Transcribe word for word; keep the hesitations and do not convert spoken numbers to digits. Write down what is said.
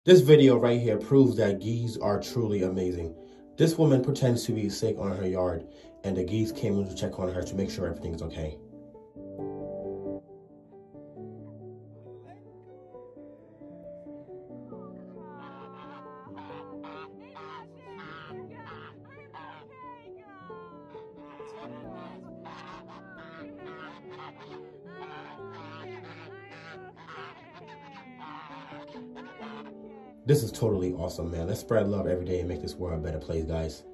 This video right here proves that geese are truly amazing. This woman pretends to be sick on her yard, and the geese came in to check on her to make sure everything's okay. This is totally awesome, man. Let's spread love every day and make this world a better place, guys.